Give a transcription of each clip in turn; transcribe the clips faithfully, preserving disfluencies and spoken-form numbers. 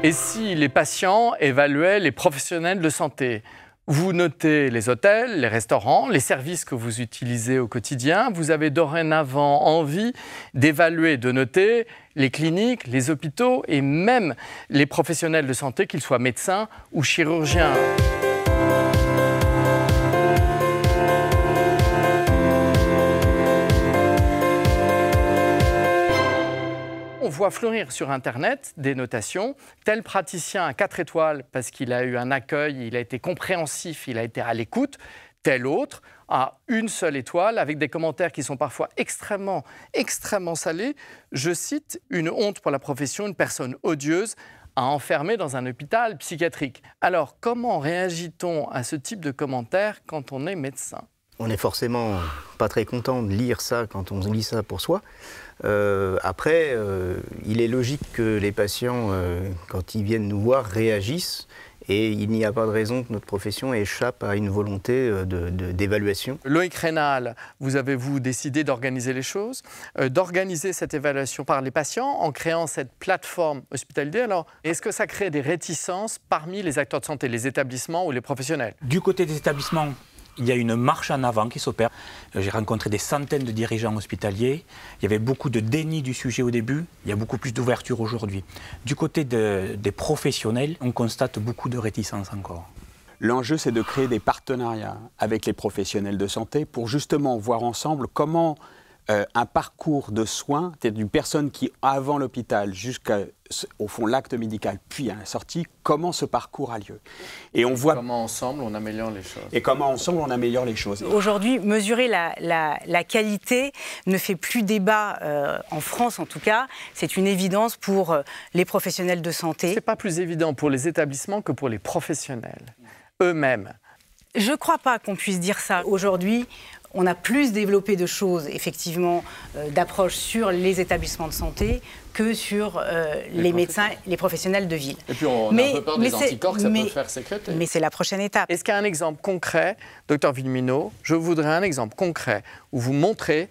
Et si les patients évaluaient les professionnels de santé? Vous notez les hôtels, les restaurants, les services que vous utilisez au quotidien. Vous avez dorénavant envie d'évaluer, de noter les cliniques, les hôpitaux et même les professionnels de santé, qu'ils soient médecins ou chirurgiens. On voit fleurir sur Internet des notations. Tel praticien à quatre étoiles parce qu'il a eu un accueil, il a été compréhensif, il a été à l'écoute. Tel autre à une seule étoile avec des commentaires qui sont parfois extrêmement, extrêmement salés. Je cite, une honte pour la profession, une personne odieuse à enfermer dans un hôpital psychiatrique. Alors, comment réagit-on à ce type de commentaires quand on est médecin ? On n'est forcément pas très content de lire ça quand on lit ça pour soi. Euh, après, euh, il est logique que les patients, euh, quand ils viennent nous voir, réagissent. Et il n'y a pas de raison que notre profession échappe à une volonté de, de, d'évaluation. Loïc Rénal, vous avez-vous décidé d'organiser les choses, euh, d'organiser cette évaluation par les patients en créant cette plateforme Hospital-Idée. Alors, est-ce que ça crée des réticences parmi les acteurs de santé, les établissements ou les professionnels? Du côté des établissements, il y a une marche en avant qui s'opère. J'ai rencontré des centaines de dirigeants hospitaliers. Il y avait beaucoup de déni du sujet au début. Il y a beaucoup plus d'ouverture aujourd'hui. Du côté de, des professionnels, on constate beaucoup de réticences encore. L'enjeu, c'est de créer des partenariats avec les professionnels de santé pour justement voir ensemble comment euh, un parcours de soins, c'est-à-dire d'une personne qui, avant l'hôpital, jusqu'au fond l'acte médical, puis à la sortie, comment ce parcours a lieu. Et on voit comment ensemble on améliore les choses. Et comment ensemble on améliore les choses. Aujourd'hui, mesurer la, la, la qualité ne fait plus débat, euh, en France en tout cas. C'est une évidence pour euh, les professionnels de santé. C'est pas plus évident pour les établissements que pour les professionnels eux-mêmes. Je ne crois pas qu'on puisse dire ça. Aujourd'hui, on a plus développé de choses, effectivement, euh, d'approches sur les établissements de santé que sur euh, les, les médecins, les professionnels de ville. Et puis on mais, a un peu peur des anticorps que ça mais, peut faire sécréter. Mais c'est la prochaine étape. Est-ce qu'il y a un exemple concret, docteur Villeminot? Je voudrais un exemple concret où vous montrez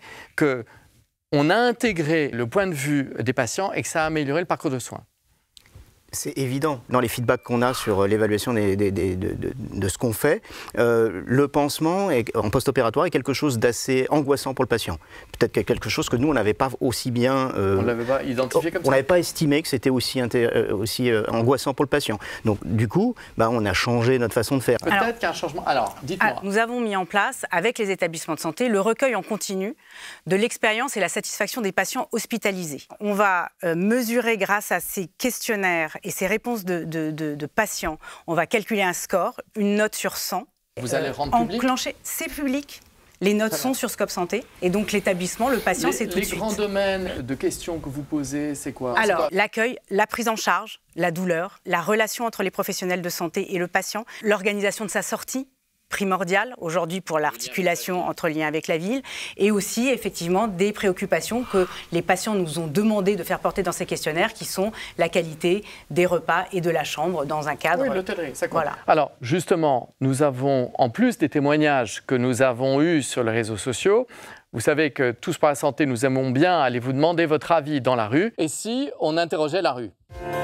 qu'on a intégré le point de vue des patients et que ça a amélioré le parcours de soins. C'est évident, dans les feedbacks qu'on a sur l'évaluation des, des, des, de, de, de ce qu'on fait, euh, le pansement est, en post-opératoire est quelque chose d'assez angoissant pour le patient. Peut-être quelque chose que nous, on n'avait pas aussi bien... Euh, on ne l'avait pas identifié comme ça. On n'avait pas estimé que c'était aussi, aussi euh, angoissant pour le patient. Donc, du coup, bah, on a changé notre façon de faire. Peut-être qu'il y a un changement. Alors, dites-moi. Nous avons mis en place, avec les établissements de santé, le recueil en continu de l'expérience et la satisfaction des patients hospitalisés. On va euh, mesurer, grâce à ces questionnaires et ces réponses de, de, de, de patients, on va calculer un score, une note sur cent. Vous allez rendre euh, public enclencher, c'est public. Les notes sont sur Scope Santé. Et donc l'établissement, le patient, c'est tout de suite. Les grands domaines de questions que vous posez, c'est quoi? Alors, l'accueil, la prise en charge, la douleur, la relation entre les professionnels de santé et le patient, l'organisation de sa sortie, primordial aujourd'hui pour l'articulation entre liens avec la ville, et aussi effectivement des préoccupations que les patients nous ont demandé de faire porter dans ces questionnaires, qui sont la qualité des repas et de la chambre dans un cadre... Oui, l'hôtellerie, ça compte. Voilà. Alors justement, nous avons, en plus des témoignages que nous avons eus sur les réseaux sociaux, vous savez que Tous pour la santé, nous aimons bien aller vous demander votre avis dans la rue. Et si on interrogeait la rue?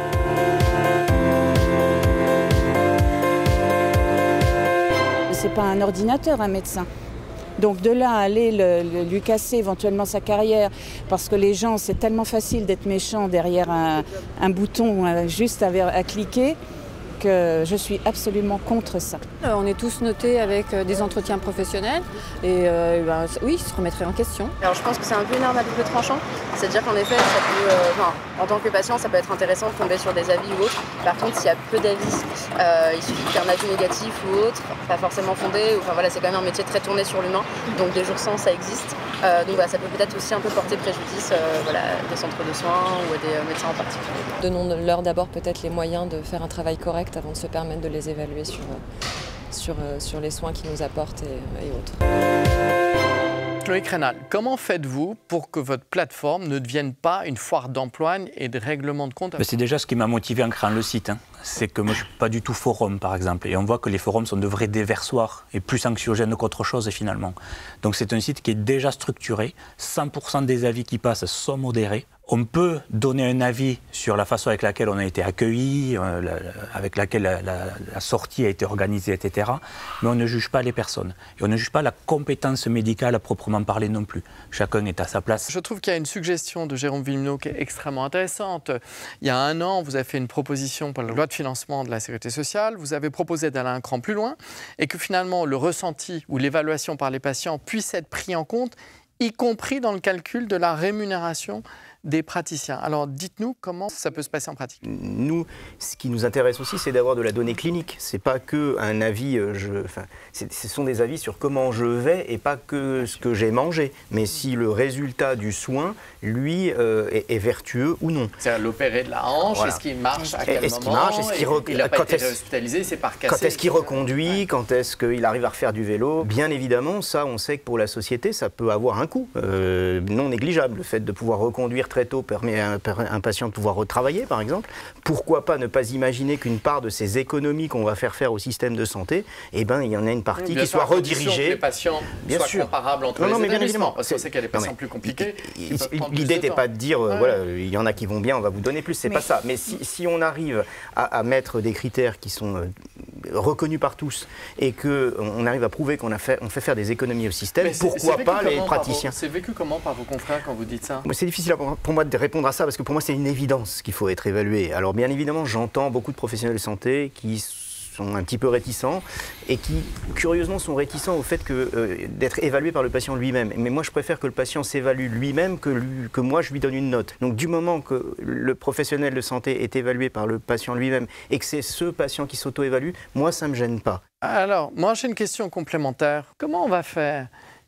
C'est pas un ordinateur, un médecin. Donc de là à aller le, le, lui casser éventuellement sa carrière, parce que les gens, c'est tellement facile d'être méchant derrière un, un bouton euh, juste à, à cliquer, que je suis absolument contre ça. Euh, on est tous notés avec euh, des entretiens professionnels et euh, ben, oui, ils se remettraient en question. Alors je pense que c'est un peu une arme à double tranchant, c'est-à-dire qu'en effet, ça peut, euh, enfin, en tant que patient, ça peut être intéressant de tomber sur des avis ou autres. Par contre, s'il y a peu d'avis, euh, il suffit qu'il y ait un avis négatif ou autre, pas forcément fondé, enfin voilà, c'est quand même un métier très tourné sur l'humain, donc des jours sans, ça existe. Euh, donc voilà, ça peut peut-être aussi un peu porter préjudice euh, voilà, des centres de soins ou à des euh, médecins en particulier. Donnons-leur d'abord peut-être les moyens de faire un travail correct avant de se permettre de les évaluer sur, sur, sur les soins qu'ils nous apportent et, et autres. Loïc Rénal, comment faites-vous pour que votre plateforme ne devienne pas une foire d'empoigne et de règlement de compte? C'est déjà ce qui m'a motivé en créant le site. Hein. c'est que moi je ne suis pas du tout forum par exemple, et on voit que les forums sont de vrais déversoirs et plus anxiogènes qu'autre chose finalement. Donc c'est un site qui est déjà structuré, cent pour cent des avis qui passent sont modérés. On peut donner un avis sur la façon avec laquelle on a été accueilli, euh, la, avec laquelle la, la, la sortie a été organisée, et cetera. Mais on ne juge pas les personnes. Et on ne juge pas la compétence médicale à proprement parler non plus. Chacun est à sa place. Je trouve qu'il y a une suggestion de Jérôme Villeminot qui est extrêmement intéressante. Il y a un an, vous avez fait une proposition pour la loi de financement de la Sécurité sociale. Vous avez proposé d'aller un cran plus loin et que finalement le ressenti ou l'évaluation par les patients puisse être pris en compte, y compris dans le calcul de la rémunération des praticiens. Alors dites-nous comment ça peut se passer en pratique. Nous, ce qui nous intéresse aussi, c'est d'avoir de la donnée clinique. C'est pas que un avis, je, enfin, ce sont des avis sur comment je vais et pas que ce que j'ai mangé, mais si le résultat du soin, lui, euh, est, est vertueux ou non. C'est-à-dire l'opéré de la hanche, voilà. Est-ce qu'il marche à quel est-ce moment qu'il marche, est-ce qu'il re... Il n'a pas quand été hospitalisé, c'est par cassé. Quand est-ce qu'il reconduit, ouais. Quand est-ce qu'il arrive à refaire du vélo. Bien évidemment, ça, on sait que pour la société, ça peut avoir un coût euh, non négligeable. Le fait de pouvoir reconduire très tôt permet à un patient de pouvoir retravailler, par exemple. Pourquoi pas ne pas imaginer qu'une part de ces économies qu'on va faire faire au système de santé, eh ben, il y en a une partie oui, qui soit redirigée. Que les patients bien soient sûr. comparables entre non, non, les mais bien évidemment. Parce qu'on sait qu'il y a des patients non, plus compliqués. L'idée n'était pas de dire, euh, ouais. voilà, il y en a qui vont bien, on va vous donner plus, c'est mais... pas ça. Mais si, si on arrive à, à mettre des critères qui sont euh, reconnus par tous et qu'on arrive à prouver qu'on fait, on fait faire des économies au système, mais pourquoi pas les praticiens? C'est vécu comment par vos confrères quand vous dites ça? C'est difficile pour moi de répondre à ça parce que pour moi c'est une évidence qu'il faut être évalué. Alors bien évidemment j'entends beaucoup de professionnels de santé qui sont un petit peu réticents et qui curieusement sont réticents au fait que, euh, d'être évalué par le patient lui-même. Mais moi je préfère que le patient s'évalue lui-même que, lui, que moi je lui donne une note. Donc du moment que le professionnel de santé est évalué par le patient lui-même et que c'est ce patient qui s'auto-évalue, moi ça ne me gêne pas. Alors moi j'ai une question complémentaire. Comment on va faire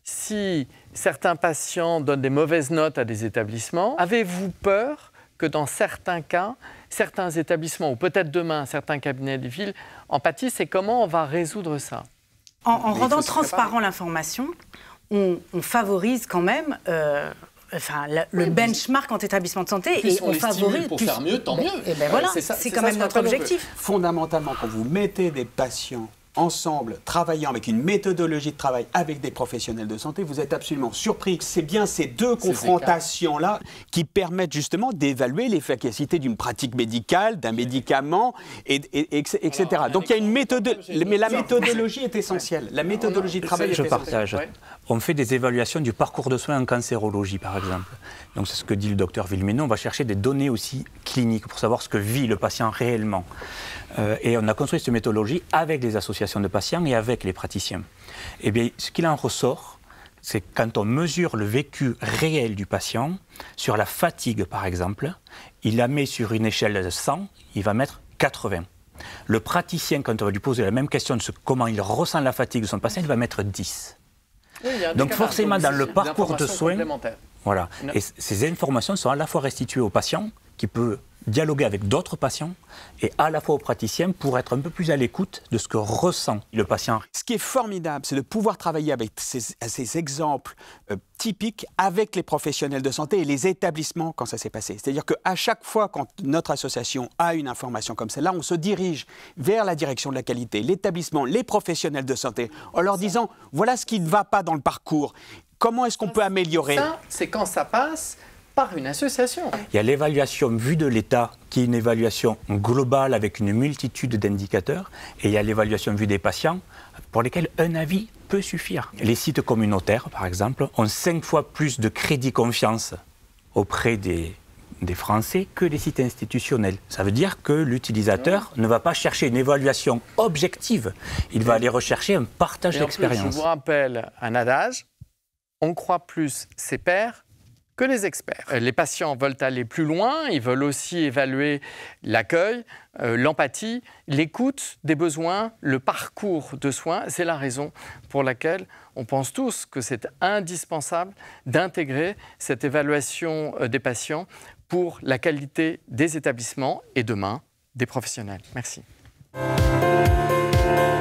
si certains patients donnent des mauvaises notes à des établissements? Avez-vous peur que dans certains cas, certains établissements, ou peut-être demain, certains cabinets de ville, en pâtissent? Et comment on va résoudre ça? En, en rendant transparent l'information, on, on favorise quand même euh, enfin, le, oui, le benchmark en établissement de santé. Et on, on favorise pour faire mieux, tant mieux. Et ben voilà, c'est, c'est quand même notre objectif. Fondamentalement, quand vous mettez des patients ensemble, travaillant avec une méthodologie de travail avec des professionnels de santé, vous êtes absolument surpris. C'est bien ces deux confrontations-là qui permettent justement d'évaluer l'efficacité d'une pratique médicale, d'un médicament, et, et, et, et cetera. Donc il y a une méthode, mais la méthodologie est essentielle. La méthodologie de travail est essentielle. Je partage. On fait des évaluations du parcours de soins en cancérologie, par exemple. Donc c'est ce que dit le docteur Villeminot. On va chercher des données aussi cliniques pour savoir ce que vit le patient réellement. Euh, et on a construit cette méthodologie avec les associations de patients et avec les praticiens. Eh bien, ce qu'il en ressort, c'est quand on mesure le vécu réel du patient, sur la fatigue par exemple, il la met sur une échelle de cent, il va mettre quatre-vingts. Le praticien, quand on va lui poser la même question de ce, comment il ressent la fatigue de son patient, il va mettre dix. Oui, donc forcément, dans le parcours de soins, voilà, et ces informations sont à la fois restituées au patient, qui peut dialoguer avec d'autres patients, et à la fois aux praticiens pour être un peu plus à l'écoute de ce que ressent le patient. Ce qui est formidable, c'est de pouvoir travailler avec ces, ces exemples euh, typiques avec les professionnels de santé et les établissements quand ça s'est passé. C'est-à-dire qu'à chaque fois quand notre association a une information comme celle-là, on se dirige vers la direction de la qualité, l'établissement, les professionnels de santé, en leur disant « voilà ce qui ne va pas dans le parcours, comment est-ce qu'on peut améliorer ?» Ça, c'est quand ça passe par une association. Il y a l'évaluation vue de l'État, qui est une évaluation globale avec une multitude d'indicateurs, et il y a l'évaluation vue des patients, pour lesquels un avis peut suffire. Les sites communautaires, par exemple, ont cinq fois plus de crédit confiance auprès des, des Français que les sites institutionnels. Ça veut dire que l'utilisateur ne va pas chercher une évaluation objective, il va aller rechercher un partage d'expérience. Je vous rappelle un adage, on croit plus ses pairs que les experts. Les patients veulent aller plus loin, ils veulent aussi évaluer l'accueil, euh, l'empathie, l'écoute des besoins, le parcours de soins. C'est la raison pour laquelle on pense tous que c'est indispensable d'intégrer cette évaluation des patients pour la qualité des établissements et demain des professionnels. Merci.